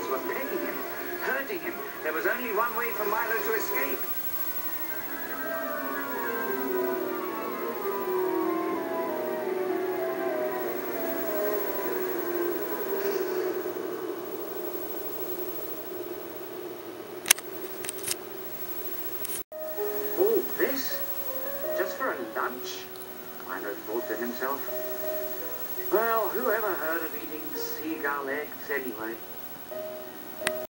were pegging him, hurting him. There was only one way for Milo to escape. All this? Just for a lunch? Milo thought to himself. Well, whoever heard of eating seagull eggs anyway?